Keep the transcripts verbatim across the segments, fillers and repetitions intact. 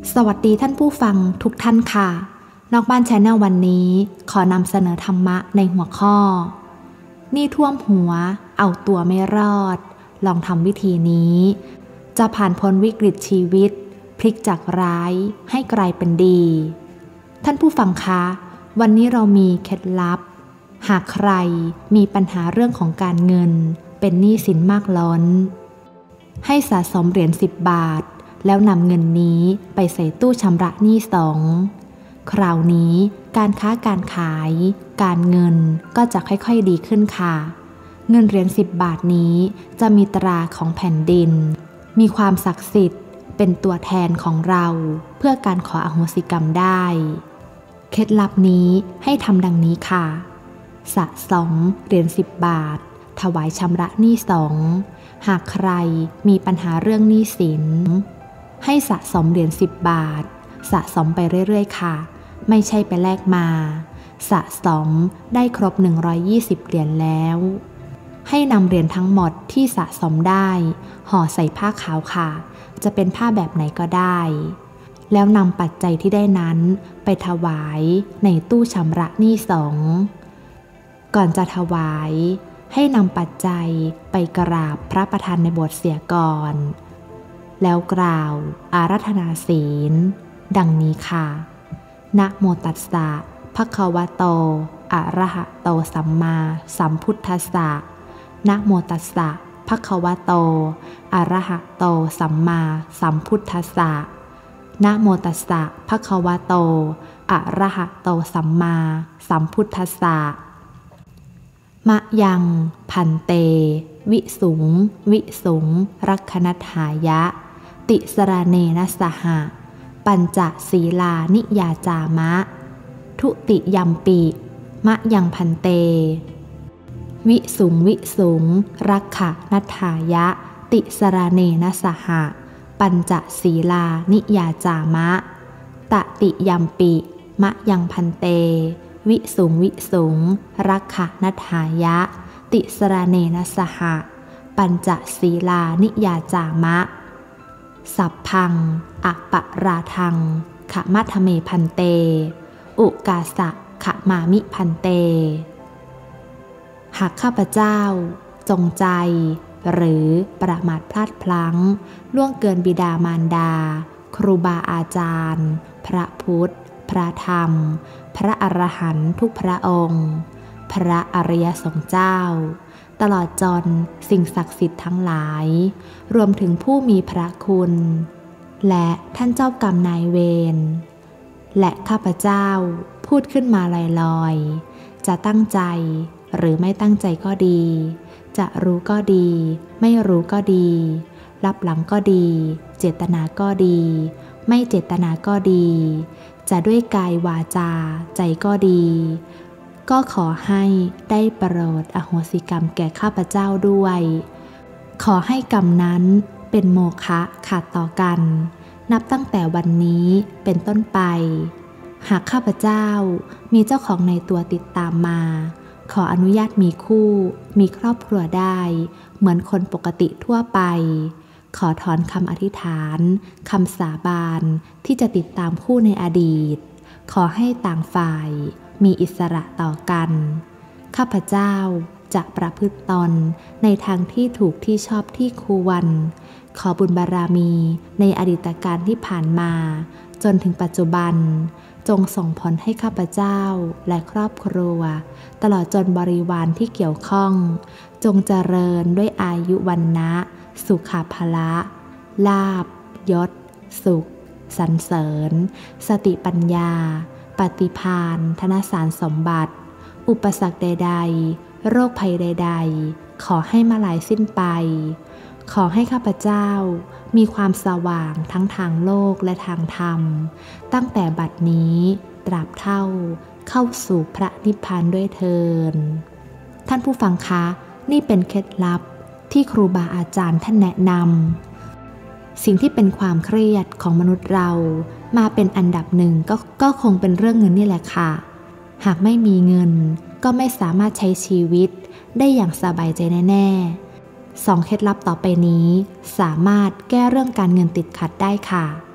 สวัสดีท่านผู้ฟังทุกท่านค่ะนอกบ้านแชนแนลวันนี้ขอนำเสนอธรรมะในหัวข้อหนี้ท่วมหัวเอาตัวไม่รอดลองทำวิธีนี้จะผ่านพ้นวิกฤตชีวิตพลิกจากร้ายให้กลายเป็นดีท่านผู้ฟังคะวันนี้เรามีเคล็ดลับหากใครมีปัญหาเรื่องของการเงินเป็นหนี้สินมากล้นให้สะสมเหรียญสิบบาทแล้วนำเงินนี้ไปใส่ตู้ชำระหนี้สองคราวนี้การค้าการขายการเงินก็จะค่อยๆดีขึ้นค่ะเงินเหรียญสิบบาทนี้จะมีตราของแผ่นดินมีความศักดิ์สิทธิ์เป็นตัวแทนของเราเพื่อการขออโหสิกรรมได้เคล็ดลับนี้ให้ทำดังนี้ค่ะสะสมเหรียญสิบบาทถวายชำระหนี้สองหากใครมีปัญหาเรื่องหนี้สินให้สะสมเหรียญสิบบาทสะสมไปเรื่อยๆค่ะไม่ใช่ไปแลกมาสะสมได้ครบหนึ่งร้อยยี่สิบเหรียญแล้วให้นำเหรียญทั้งหมดที่สะสมได้ห่อใส่ผ้าขาวค่ะจะเป็นผ้าแบบไหนก็ได้แล้วนำปัจจัยที่ได้นั้นไปถวายในตู้ชำระหนี้สงฆ์ก่อนจะถวายให้นำปัจจัยไปกราบพระประธานในโบสถ์เสียก่อนแล้วกล่าวอาราธนาศีลดังนี้ค่ะนะโมตัสสะภะคะวะโตอะระหะโตสัมมาสัมพุทธัสสะนะโมตัสสะภะคะวะโตอะระหะโตสัมมาสัมพุทธัสสะนะโมตัสสะภะคะวะโตอะระหะโตสัมมาสัมพุทธัสสะมะยังพันเตวิสุงวิสุงรักขณัฏฐายะติสรเนนะสหะปัญจศีลานิยาจามะทุติยัมปิมะยังพันเตวิสุงวิสุงรักขณัฏฐายะติสรเนนะสหะปัญจศีลานิยาจามะตติยัมปิมะยังพันเตวิสุงวิสุงรักขณัฏฐายะติสรเนนะสหะปัญจศีลานิยาจามะสัพพังอะปะราทังขะมัทเมพันเตอุกาสะขะมามิพันเตหากข้าพเจ้าจงใจหรือประมาทพลาดพลั้งล่วงเกินบิดามารดาครูบาอาจารย์พระพุทธพระธรรมพระอรหันต์ทุกพระองค์พระอริยสงฆ์เจ้าตลอดจนสิ่งศักดิ์สิทธิ์ทั้งหลายรวมถึงผู้มีพระคุณและท่านเจ้ากรรมนายเวรและข้าพเจ้าพูดขึ้นมาลอยๆจะตั้งใจหรือไม่ตั้งใจก็ดีจะรู้ก็ดีไม่รู้ก็ดีรับหลังก็ดีเจตนาก็ดีไม่เจตนาก็ดีจะด้วยกายวาจาใจก็ดีก็ขอให้ได้โปรดอโหสิกรรมแก่ข้าพเจ้าด้วยขอให้กรรมนั้นเป็นโมฆะขาดต่อกันนับตั้งแต่วันนี้เป็นต้นไปหากข้าพเจ้ามีเจ้าของในตัวติดตามมาขออนุญาตมีคู่มีครอบครัวได้เหมือนคนปกติทั่วไปขอถอนคำอธิษฐานคำสาบานที่จะติดตามคู่ในอดีตขอให้ต่างฝ่ายมีอิสระต่อกันข้าพเจ้าจะประพฤติตนในทางที่ถูกที่ชอบที่ควรขอบุญบารมีในอดีตการที่ผ่านมาจนถึงปัจจุบันจงส่งผลให้ข้าพเจ้าและครอบครัวตลอดจนบริวารที่เกี่ยวข้องจงเจริญด้วยอายุวรรนะสุขภละลาภยศสุขสรรเสริญสติปัญญาปฏิภาณธนสารสมบัติอุปสรรคใดๆโรคภัยใดๆขอให้มาลายสิ้นไปขอให้ข้าพเจ้ามีความสว่างทั้งทางโลกและทางธรรมตั้งแต่บัดนี้ตราบเท่าเข้าสู่พระนิพพานด้วยเถิดท่านผู้ฟังคะนี่เป็นเคล็ดลับที่ครูบาอาจารย์ท่านแนะนำสิ่งที่เป็นความเครียดของมนุษย์เรามาเป็นอันดับหนึ่งก็ก็คงเป็นเรื่องเงินนี่แหละค่ะหากไม่มีเงินก็ไม่สามารถใช้ชีวิตได้อย่างสบายใจแน่ๆสองเคล็ดลับต่อไปนี้สามารถแก้เรื่องการเงินติดขัดได้ค่ะ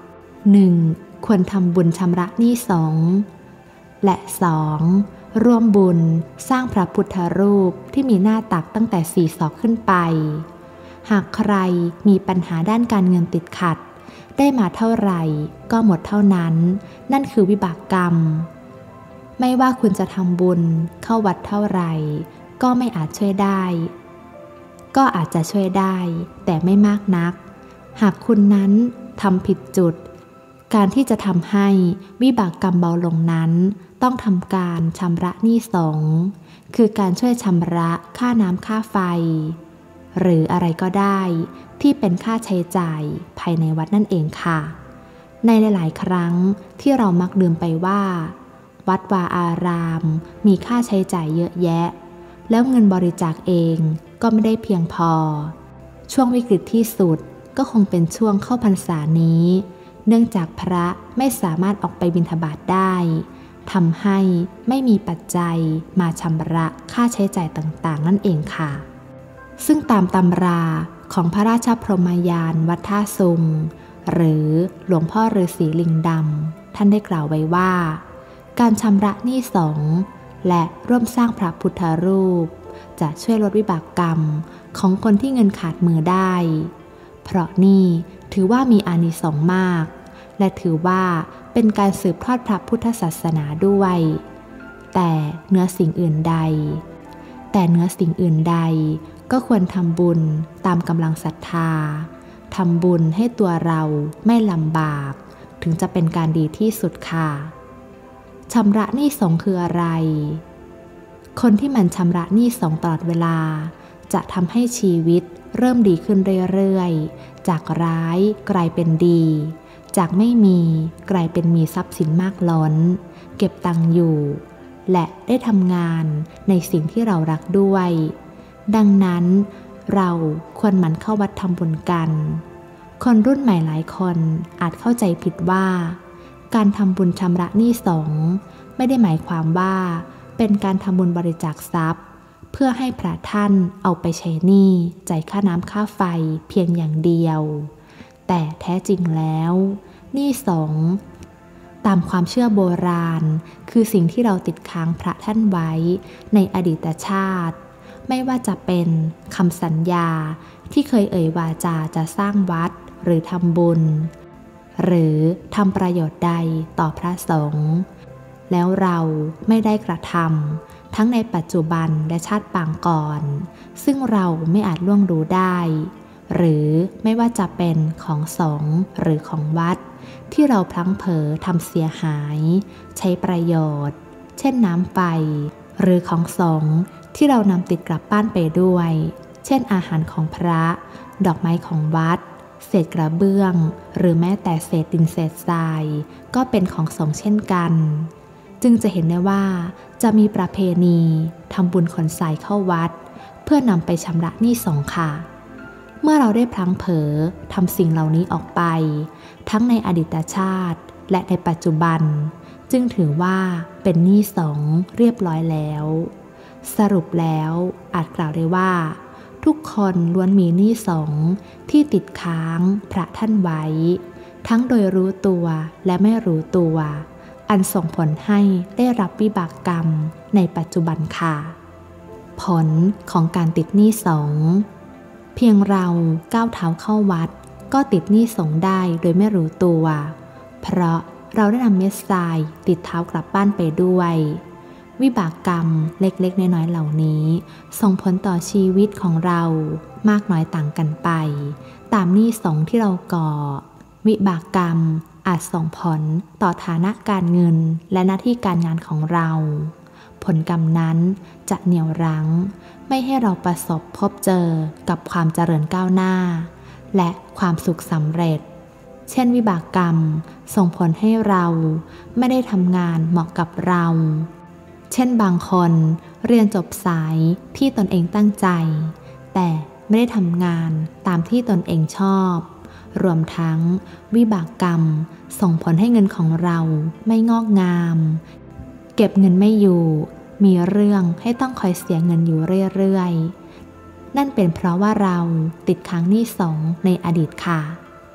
หนึ่ง ควรทำบุญชำระหนี้สงฆ์และสองร่วมบุญสร้างพระพุทธรูปที่มีหน้าตักตั้งแต่สี่ศอกขึ้นไปหากใครมีปัญหาด้านการเงินติดขัดได้มาเท่าไหร่ก็หมดเท่านั้นนั่นคือวิบากกรรมไม่ว่าคุณจะทำบุญเข้าวัดเท่าไหร่ก็ไม่อาจช่วยได้ก็อาจจะช่วยได้แต่ไม่มากนักหากคุณนั้นทำผิดจุดการที่จะทำให้วิบากกรรมเบาลงนั้นต้องทำการชำระหนี้สงฆ์คือการช่วยชำระค่าน้ำค่าไฟหรืออะไรก็ได้ที่เป็นค่าใช้จ่ายภายในวัดนั่นเองค่ะในหลายๆครั้งที่เรามักลืมไปว่าวัดวาอารามมีค่าใช้จ่ายเยอะแยะแล้วเงินบริจาคเองก็ไม่ได้เพียงพอช่วงวิกฤตที่สุดก็คงเป็นช่วงเข้าพรรษานี้เนื่องจากพระไม่สามารถออกไปบิณฑบาตได้ทำให้ไม่มีปัจจัยมาชำระค่าใช้จ่ายต่างๆนั่นเองค่ะซึ่งตามตำราของพระราชพรหมยานวัดท่าซุงหรือหลวงพ่อฤาษีลิงดำท่านได้กล่าวไว้ว่าการชำระหนี้สงฆ์และร่วมสร้างพระพุทธรูปจะช่วยลดวิบากกรรมของคนที่เงินขาดมือได้เพราะนี่ถือว่ามีอานิสงส์มากและถือว่าเป็นการสืบทอดพระพุทธศาสนาด้วยแต่เหนือสิ่งอื่นใดแต่เหนือสิ่งอื่นใดก็ควรทำบุญตามกำลังศรัทธาทำบุญให้ตัวเราไม่ลำบากถึงจะเป็นการดีที่สุดค่ะชำระหนี้สงฆ์คืออะไรคนที่มันชำระหนี้สงฆ์ตลอดเวลาจะทำให้ชีวิตเริ่มดีขึ้นเรื่อยๆจากร้ายกลายเป็นดีจากไม่มีกลายเป็นมีทรัพย์สินมากล้นเก็บตังค์อยู่และได้ทำงานในสิ่งที่เรารักด้วยดังนั้นเราควรหมั่นเข้าวัดทำบุญกันคนรุ่นใหม่หลายคนอาจเข้าใจผิดว่าการทำบุญชำระหนี้สงฆ์ไม่ได้หมายความว่าเป็นการทำบุญบริจาคทรัพย์เพื่อให้พระท่านเอาไปใช้หนี้จ่ายค่าน้ำค่าไฟเพียงอย่างเดียวแต่แท้จริงแล้วหนี้สงฆ์ตามความเชื่อโบราณคือสิ่งที่เราติดค้างพระท่านไว้ในอดีตชาติไม่ว่าจะเป็นคำสัญญาที่เคยเอ่ยวาจาจะสร้างวัดหรือทำบุญหรือทำประโยชน์ใดต่อพระสงฆ์แล้วเราไม่ได้กระทำทั้งในปัจจุบันและชาติปางก่อนซึ่งเราไม่อาจล่วงรู้ได้หรือไม่ว่าจะเป็นของสงฆ์หรือของวัดที่เราพลั้งเผลอทำเสียหายใช้ประโยชน์เช่นน้ำไฟหรือของสงฆ์ที่เรานำติดกลับบ้านไปด้วยเช่นอาหารของพระดอกไม้ของวัดเศษกระเบื้องหรือแม้แต่เศษดินเศษทรายก็เป็นของสงฆ์เช่นกันจึงจะเห็นได้ว่าจะมีประเพณีทำบุญขนทรายเข้าวัดเพื่อนำไปชำระหนี้สงฆ์ค่ะเมื่อเราได้พลั้งเผลอทำสิ่งเหล่านี้ออกไปทั้งในอดีตชาติและในปัจจุบันจึงถือว่าเป็นหนี้สงฆ์เรียบร้อยแล้วสรุปแล้วอาจกล่าวได้ว่าทุกคนล้วนมีหนี้สงฆ์ที่ติดค้างพระท่านไว้ทั้งโดยรู้ตัวและไม่รู้ตัวอันส่งผลให้ได้รับวิบากกรรมในปัจจุบันค่ะผลของการติดหนี้สงฆ์เพียงเราก้าวเท้าเข้าวัดก็ติดหนี้สงฆ์ได้โดยไม่รู้ตัวเพราะเราได้นำเม็ดทรายติดเท้ากลับบ้านไปด้วยวิบากกรรมเล็กๆน้อยๆเหล่านี้ส่งผลต่อชีวิตของเรามากน้อยต่างกันไปตามหนี้สงฆ์ที่เราก่อวิบากกรรมอาจส่งผลต่อฐานะการเงินและหน้าที่การงานของเราผลกรรมนั้นจะเหนี่ยวรั้งไม่ให้เราประสบพบเจอกับความเจริญก้าวหน้าและความสุขสำเร็จเช่นวิบากกรรมส่งผลให้เราไม่ได้ทำงานเหมาะกับเราเช่นบางคนเรียนจบสายที่ตนเองตั้งใจแต่ไม่ได้ทำงานตามที่ตนเองชอบรวมทั้งวิบากกรรมส่งผลให้เงินของเราไม่งอกงามเก็บเงินไม่อยู่มีเรื่องให้ต้องคอยเสียเงินอยู่เรื่อยๆนั่นเป็นเพราะว่าเราติดค้างหนี้สงฆ์ในอดีตค่ะ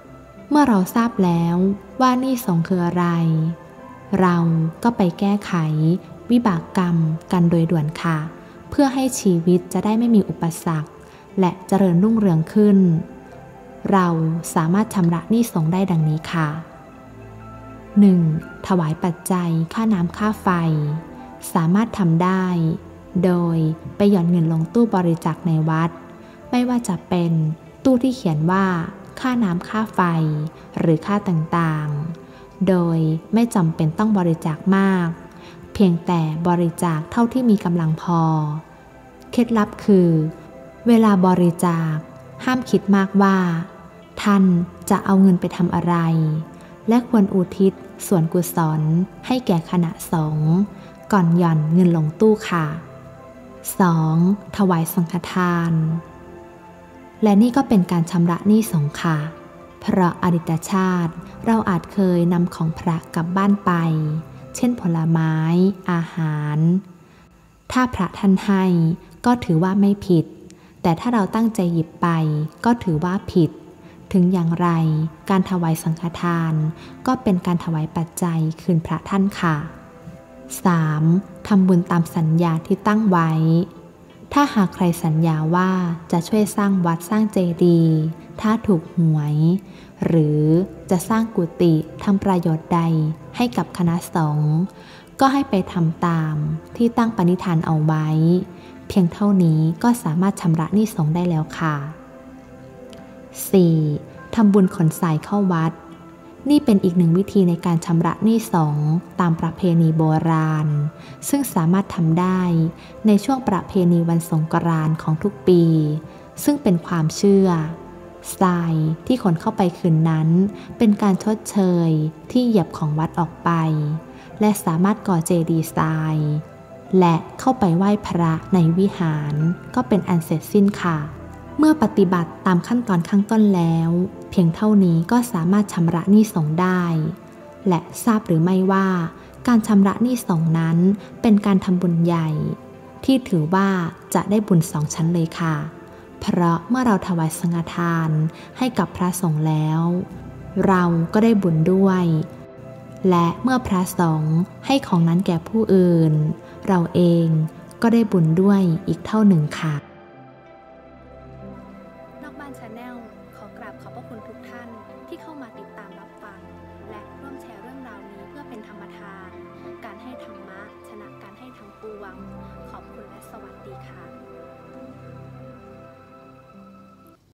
เมื่อเราทราบแล้วว่าหนี้สงฆ์คืออะไรเราก็ไปแก้ไขวิบากกรรมกันโดยด่วนค่ะเพื่อให้ชีวิตจะได้ไม่มีอุปสรรคและเจริญรุ่งเรืองขึ้นเราสามารถชำระหนี้สงฆ์ได้ดังนี้ค่ะ หนึ่ง. ถวายปัจจัยค่าน้ำค่าไฟสามารถทำได้โดยไปหย่อนเงินลงตู้บริจาคในวัดไม่ว่าจะเป็นตู้ที่เขียนว่าค่าน้ำค่าไฟหรือค่าต่างๆโดยไม่จำเป็นต้องบริจาคมากเพียงแต่บริจาคเท่าที่มีกำลังพอเคล็ดลับคือเวลาบริจาคห้ามคิดมากว่าท่านจะเอาเงินไปทำอะไรและควรอุทิศส่วนกุศลให้แก่คณะสงฆ์ก่อนหย่อนเงินลงตู้ค่ะ สอง. ถวายสังฆทานและนี่ก็เป็นการชำระหนี้สงฆ์ค่ะเพราะอดีตชาติเราอาจเคยนำของพระกลับบ้านไปเช่นผลไม้อาหารถ้าพระท่านให้ก็ถือว่าไม่ผิดแต่ถ้าเราตั้งใจหยิบไปก็ถือว่าผิดถึงอย่างไรการถวายสังฆทานก็เป็นการถวายปัจจัยคืนพระท่านค่ะ สาม. ทำบุญตามสัญญาที่ตั้งไว้ถ้าหากใครสัญญาว่าจะช่วยสร้างวัดสร้างเจดีย์ถ้าถูกหวยหรือจะสร้างกุฏิทำประโยชน์ใดให้กับคณะสงฆ์ก็ให้ไปทำตามที่ตั้งปณิธานเอาไว้เพียงเท่านี้ก็สามารถชำระหนี้สงฆ์ได้แล้วค่ะ สี่. ทำบุญขนทรายเข้าวัดนี่เป็นอีกหนึ่งวิธีในการชำระหนี้สงฆ์ตามประเพณีโบราณซึ่งสามารถทำได้ในช่วงประเพณีวันสงกรานต์ของทุกปีซึ่งเป็นความเชื่อทรายที่ขนเข้าไปคืนนั้นเป็นการชดเชยที่เหยียบของวัดออกไปและสามารถก่อเจดีย์ทรายและเข้าไปไหว้พระในวิหารก็เป็นอันเสร็จสิ้นค่ะเมื่อปฏิบัติตามขั้นตอนข้างต้นแล้วเพียงเท่านี้ก็สามารถชำระหนี้สงฆ์ได้และทราบหรือไม่ว่าการชำระหนี้สงฆ์นั้นเป็นการทำบุญใหญ่ที่ถือว่าจะได้บุญสองชั้นเลยค่ะเพราะเมื่อเราถวายสังฆทานให้กับพระสงฆ์แล้วเราก็ได้บุญด้วยและเมื่อพระสงฆ์ให้ของนั้นแก่ผู้อื่นเราเองก็ได้บุญด้วยอีกเท่าหนึ่งค่ะ